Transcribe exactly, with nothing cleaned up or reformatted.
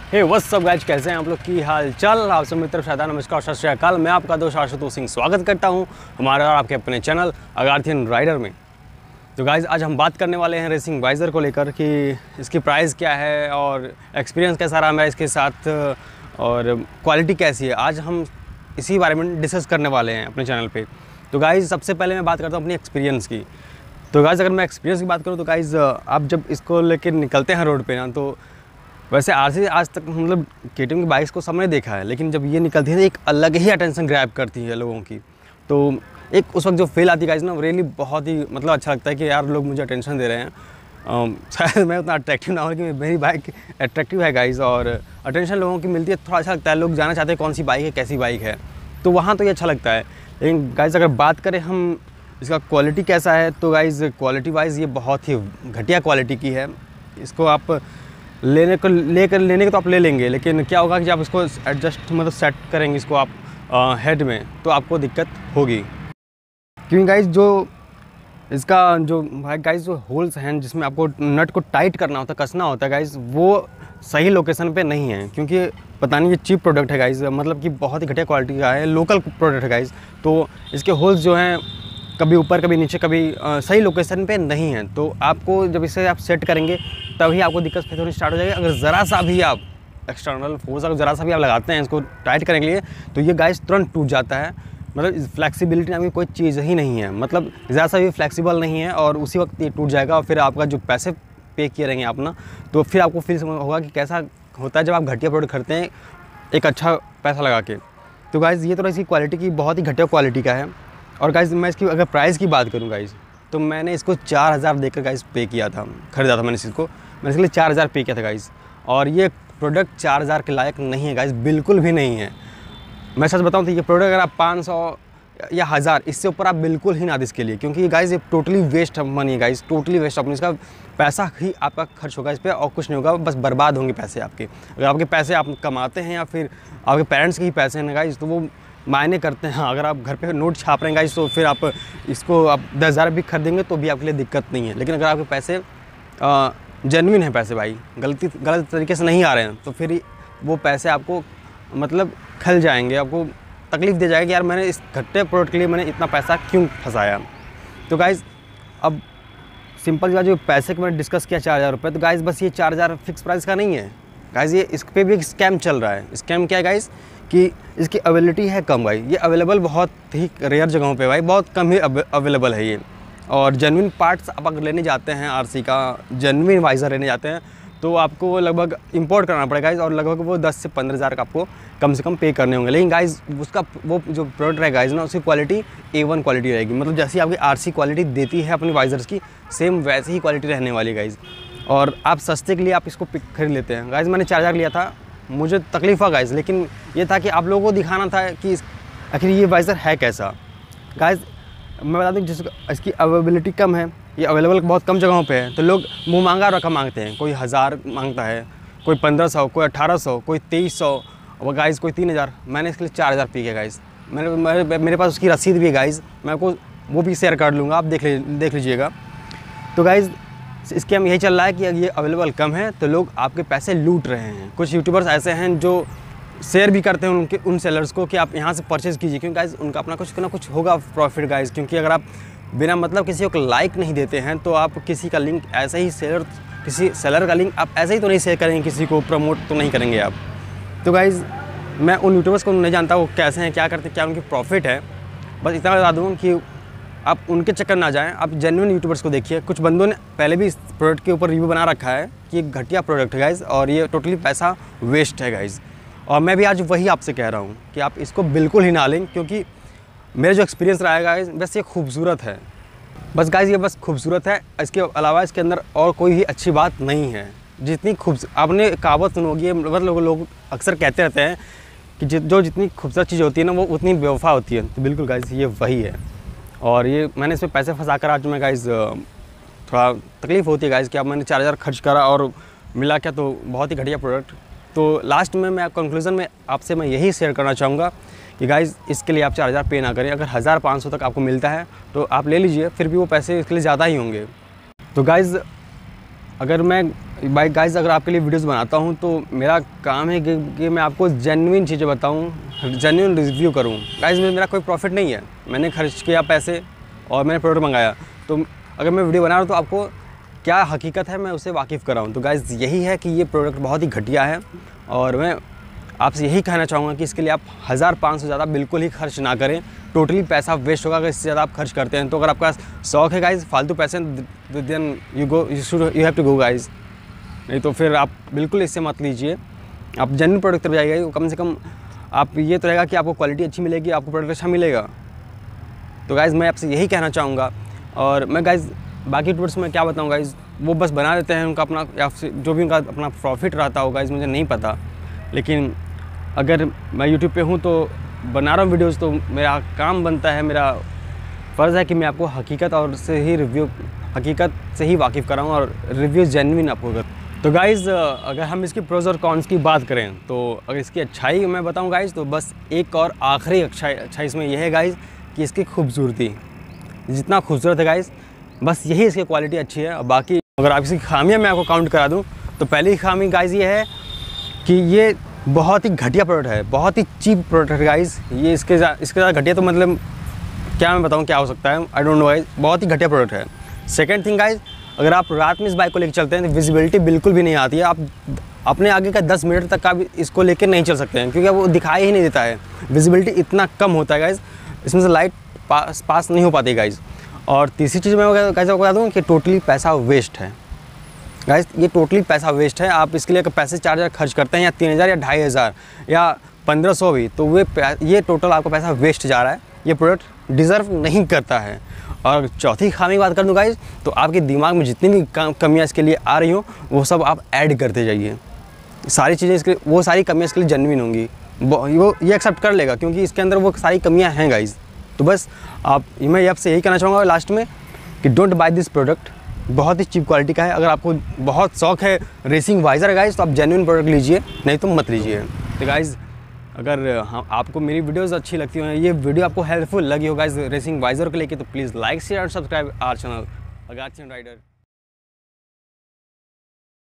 Hey what's up guys, कैसे हैं आप लोग, की हाल चाल। आप सब मित्र शायद नमस्कार, सत श्री अकाल। मैं आपका दोस्त आशुतोष सिंह स्वागत करता हूं हमारे और आपके अपने चैनल अगार्थियन राइडर में। तो गाइस आज हम बात करने वाले हैं रेसिंग वाइज़र को लेकर कि इसकी प्राइस क्या है और एक्सपीरियंस कैसा रहा मेरा इसके साथ और क्वालिटी कैसी है। आज हम इसी बारे में डिस्कस करने वाले हैं अपने चैनल पे। तो गाइस सबसे पहले मैं बात करता हूँ अपनी एक्सपीरियंस की। तो गाइस अगर मैं एक्सपीरियंस की बात करूँ तो गाइस आप जब इसको लेकर निकलते हैं रोड पे ना, तो वैसे आरसी आज तक मतलब केटीएम की बाइक्स को सबने देखा है, लेकिन जब ये निकलती है तो एक अलग ही अटेंशन ग्रैब करती है लोगों की। तो एक उस वक्त जो फील आती है गाइस ना, रियली बहुत ही मतलब अच्छा लगता है कि यार लोग मुझे अटेंशन दे रहे हैं। शायद मैं उतना अट्रैक्टिव ना हो, लेकिन मेरी बाइक अट्रैक्टिव है गाइस और अटेंशन लोगों की मिलती है, थोड़ा अच्छा लगता है। लोग जानना चाहते हैं कौन सी बाइक है, कैसी बाइक है, तो वहाँ तो ये अच्छा लगता है। लेकिन गाइस अगर बात करें हम इसका क्वालिटी कैसा है, तो गाइस क्वालिटी वाइज ये बहुत ही घटिया क्वालिटी की है। इसको आप लेने को लेकर लेने के तो आप ले लेंगे, लेकिन क्या होगा कि जब आप इसको एडजस्ट मतलब सेट करेंगे इसको आप आ, हेड में, तो आपको दिक्कत होगी। क्योंकि गाइस जो इसका जो भाई गाइस जो होल्स हैं जिसमें आपको नट को टाइट करना होता है, कसना होता है गाइस, वो सही लोकेशन पे नहीं है। क्योंकि पता नहीं ये चीप प्रोडक्ट है गाइस, मतलब कि बहुत ही घटिया क्वालिटी का है, लोकल प्रोडक्ट है गाइस। तो इसके होल्स जो हैं कभी ऊपर कभी नीचे कभी आ, सही लोकेशन पे नहीं है। तो आपको जब इसे आप सेट करेंगे तभी आपको दिक्कत फिर थोड़ी स्टार्ट हो जाएगी। अगर ज़रा सा भी आप एक्सटर्नल फोर्स अगर ज़रा सा भी आप लगाते हैं इसको टाइट करने के लिए, तो ये गाइस तुरंत टूट जाता है। मतलब फ्लेक्सिबिलिटी नाम की कोई चीज़ ही नहीं है, मतलब ज़रा सा भी फ्लेक्सिबल नहीं है और उसी वक्त ये टूट जाएगा। और फिर आपका जो पैसे पे किए रहेंगे आप ना, तो फिर आपको फील होगा कि कैसा होता है जब आप घटिया प्रोडक्ट खरीदते हैं एक अच्छा पैसा लगा के। तो गाइस ये तो इसकी क्वालिटी की बहुत ही घटिया क्वालिटी का है। और गाइस मैं इसकी अगर प्राइस की बात करूँ गाइस, तो मैंने इसको चार हज़ार देकर गाइस पे किया था, ख़रीदा था मैंने इसको, मैंने इसके लिए चार हज़ार पे किया था गाइस। और ये प्रोडक्ट चार हज़ार के लायक नहीं है गाइस, बिल्कुल भी नहीं है। मैं सच बताऊँ तो ये प्रोडक्ट अगर आप पाँच सौ या हज़ार इससे ऊपर आप बिल्कुल ही ना दें इसके लिए, क्योंकि गाइस ये टोटली वेस्ट मनी है गाइस, टोटली वेस्ट अपनी इसका पैसा ही आपका खर्च होगा इस पर और कुछ नहीं होगा, बस बर्बाद होंगे पैसे आपके। अगर आपके पैसे आप कमाते हैं या फिर आपके पेरेंट्स के ही पैसे हैं गाइस, तो वो मायने करते हैं। अगर आप घर पे नोट छाप रहे हैं गाइस, तो फिर आप इसको आप दस हज़ार भी खरीदेंगे तो भी आपके लिए दिक्कत नहीं है। लेकिन अगर आपके पैसे जेन्युइन है पैसे भाई, गलती गलत तरीके से नहीं आ रहे हैं, तो फिर वो पैसे आपको मतलब खल जाएंगे, आपको तकलीफ़ दे जाएगी यार मैंने इस घट्टे प्रोडक्ट के लिए मैंने इतना पैसा क्यों फंसाया। तो गाइज़ अब सिंपल जो पैसे को मैंने डिस्कस किया चार हज़ार रुपये, तो गाइज़ बस ये चार हज़ार फिक्स प्राइस का नहीं है गाइज़, ये इस पर भी एक स्कैम चल रहा है। स्कैम क्या है गाइज़ कि इसकी अवेलेबिलिटी है कम भाई, ये अवेलेबल बहुत ही रेयर जगहों पे भाई, बहुत कम ही अवेलेबल है ये। और जेन्युइन पार्ट्स आप अगर लेने जाते हैं आरसी का, जेन्युइन वाइज़र लेने जाते हैं, तो आपको लगभग इंपोर्ट करना पड़ेगा गाइज़, और लगभग वो दस से पंद्रह हज़ार का आपको कम से कम पे करने होंगे। लेकिन गाइज़ उसका वो जो प्रोडक्ट रहेगा गाइज़ ना, उसकी क्वालिटी ए वन क्वालिटी रहेगी, मतलब जैसी आपकी आरसी क्वालिटी देती है अपनी वाइज़र्स की, सेम वैसी ही क्वालिटी रहने वाली गाइज़। और आप सस्ते के लिए आप इसको पिक खरीद लेते हैं गाइज़। मैंने चार हज़ार लिया था, मुझे तकलीफ़ हुआ गाइज़, लेकिन ये था कि आप लोगों को दिखाना था कि आखिर ये वाइज़र है कैसा। गाइज़ मैं बता दूँ जिस इसकी अवेलेबिलिटी कम है, ये अवेलेबल बहुत कम जगहों पे है, तो लोग मुँह मांगा रकम मांगते हैं। कोई हज़ार मांगता है, कोई पंद्रह सौ, कोई अठारह सौ, कोई तेईस सौ, और गाइज़ कोई तीन हज़ार। मैंने इसके लिए चार हज़ार पी किया गाइज़। मैंने मेरे, मेरे पास उसकी रसीद भी है गाइज़, मैं आपको वो भी शेयर कर लूँगा, आप देख ले देख लीजिएगा। तो गाइज़ इसके हम यही चल रहा है कि ये अवेलेबल कम है तो लोग आपके पैसे लूट रहे हैं। कुछ यूट्यूबर्स ऐसे हैं जो शेयर भी करते हैं उनके उन सेलर्स को कि आप यहाँ से परचेज़ कीजिए, क्योंकि गाइज़ उनका अपना कुछ ना कुछ होगा प्रॉफिट गाइज़। क्योंकि अगर आप बिना मतलब किसी को लाइक नहीं देते हैं, तो आप किसी का लिंक ऐसे ही सेलर किसी सेलर का लिंक आप ऐसे ही तो नहीं शेयर करेंगे, किसी को प्रमोट तो नहीं करेंगे आप। तो गाइज़ मैं उन यूट्यूबर्स को नहीं जानता वो कैसे हैं, क्या करते हैं, क्या उनकी प्रॉफिट है, बस इतना बता दूँ कि आप उनके चक्कर ना जाएं, आप जेन्युइन यूट्यूबर्स को देखिए। कुछ बंदों ने पहले भी इस प्रोडक्ट के ऊपर रिव्यू बना रखा है कि एक घटिया प्रोडक्ट है गाइज़, और ये टोटली पैसा वेस्ट है गाइज़। और मैं भी आज वही आपसे कह रहा हूँ कि आप इसको बिल्कुल ही ना लें, क्योंकि मेरा जो एक्सपीरियंस रहा है गाइज़, बस ये खूबसूरत है, बस गाइज़ ये बस खूबसूरत है, इसके अलावा इसके अंदर और कोई ही अच्छी बात नहीं है। जितनी खूब आपने कहावत सुनोगी, मतलब लोग अक्सर कहते रहते हैं कि जो जितनी खूबसूरत चीज़ होती है ना, वो उतनी बेवफा होती है। तो बिल्कुल गाइज़ ये वही है। और ये मैंने इसमें पैसे फंसा कर आज मैं गाइज़ थोड़ा तकलीफ़ होती है गाइज़ कि अब मैंने चार हज़ार खर्च करा और मिला क्या, तो बहुत ही घटिया प्रोडक्ट। तो लास्ट में मैं कंक्लूज़न में आपसे मैं यही शेयर करना चाहूँगा कि गाइज़ इसके लिए आप चार हज़ार पे ना करें। अगर हज़ार पाँच सौ तक आपको मिलता है तो आप ले लीजिए, फिर भी वो पैसे इसके लिए ज़्यादा ही होंगे। तो गाइज़ अगर मैं भाई गाइस अगर आपके लिए वीडियोस बनाता हूँ तो मेरा काम है कि, कि मैं आपको जेन्युइन चीज़ें बताऊँ, जेन्युइन रिव्यू करूँ। गाइस मेरा कोई प्रॉफिट नहीं है, मैंने खर्च किया पैसे और मैंने प्रोडक्ट मंगाया, तो अगर मैं वीडियो बना रहा हूँ तो आपको क्या हकीकत है मैं उसे वाकिफ़ कराऊँ। तो गाइस यही है कि ये प्रोडक्ट बहुत ही घटिया है और मैं आपसे यही कहना चाहूँगा कि इसके लिए आप हज़ार पाँच सौ ज़्यादा बिल्कुल ही खर्च ना करें। टोटली पैसा वेस्ट होगा अगर इससे ज़्यादा आप खर्च करते हैं। तो अगर आपका शौक है गाइस फालतू पैसे, then you go you should you have to go guys, नहीं तो फिर आप बिल्कुल इससे मत लीजिए। आप जेन्युइन प्रोडक्ट तरफ जाइएगा, कम से कम आप ये तो रहेगा कि आपको क्वालिटी अच्छी मिलेगी, आपको प्रोडक्ट अच्छा मिलेगा। तो गाइज़ मैं आपसे यही कहना चाहूँगा। और मैं गाइज़ बाकी यूट्यूबर्स में क्या बताऊँ गाइज़, वो बस बना देते हैं उनका अपना, या फिर जो भी उनका अपना प्रॉफिट रहता हो गाइज़ मुझे नहीं पता। लेकिन अगर मैं यूट्यूब पे हूँ तो बना रहा हूँ वीडियोज़, तो मेरा काम बनता है, मेरा फ़र्ज़ है कि मैं आपको हकीकत और से ही रिव्यू हकीकत से ही वाकिफ़ कराऊँ और रिव्यू जेन्युइन आपको कर। तो गाइज़ अगर हम इसकी प्रोज और कॉन्स की बात करें तो अगर इसकी अच्छाई मैं बताऊँ गाइज़, तो बस एक और आखिरी अच्छाई अच्छा इसमें यह है गाइज़ कि इसकी खूबसूरती जितना खूबसूरत है गाइज़, बस यही इसकी क्वालिटी अच्छी है। और बाकी अगर आप इसकी खामियां मैं आपको काउंट करा दूं तो पहली खामी गाइज़ ये है कि ये बहुत ही घटिया प्रोडक्ट है, बहुत ही चीप प्रोडक्ट है गाइज़। ये इसके इसके ज़्यादा घटिया तो मतलब क्या मैं बताऊँ क्या हो सकता है, आई डोंट नो गाइज़, बहुत ही घटिया प्रोडक्ट है। सेकेंड थिंग गाइज़, अगर आप रात में इस बाइक को लेकर चलते हैं तो विजिबिलिटी बिल्कुल भी नहीं आती है। आप अपने आगे का दस मीटर तक का भी इसको लेकर नहीं चल सकते हैं क्योंकि वो दिखाई ही नहीं देता है, विजिबिलिटी इतना कम होता है गाइज़, इसमें से लाइट पास पास नहीं हो पाती गाइज़। और तीसरी चीज़ मैं कैसे बता दूँ कि टोटली पैसा वेस्ट है गाइज़, ये टोटली पैसा वेस्ट है। आप इसके लिए अगर पैसे चार हज़ार खर्च करते हैं या तीन हज़ार या ढाई हज़ार या पंद्रह सौ भी, तो वे ये टोटल आपका पैसा वेस्ट जा रहा है, ये प्रोडक्ट डिज़र्व नहीं करता है। और चौथी खामी की बात कर दूँ गाइज़, तो आपके दिमाग में जितनी भी कमियाँ इसके लिए आ रही हों वो सब आप ऐड करते जाइए। सारी चीज़ें इसके वो सारी कमियाँ इसके लिए जेन्युइन होंगी, वो ये एक्सेप्ट कर लेगा क्योंकि इसके अंदर वो सारी कमियाँ हैं गाइज़। तो बस आप मैं आपसे यही कहना चाहूँगा लास्ट में कि डोंट बाय दिस प्रोडक्ट, बहुत ही चीप क्वालिटी का है। अगर आपको बहुत शौक है रेसिंग वाइज़र गाइज़ तो आप जेन्युइन प्रोडक्ट लीजिए, नहीं तो मत लीजिए। तो गाइज़ अगर हाँ आपको मेरी वीडियोस अच्छी लगती हो, ये वीडियो आपको हेल्पफुल लगी हो गाइज़ रेसिंग वाइज़र को लेके, तो प्लीज़ लाइक शेयर और subscribe our channel Agarthian rider.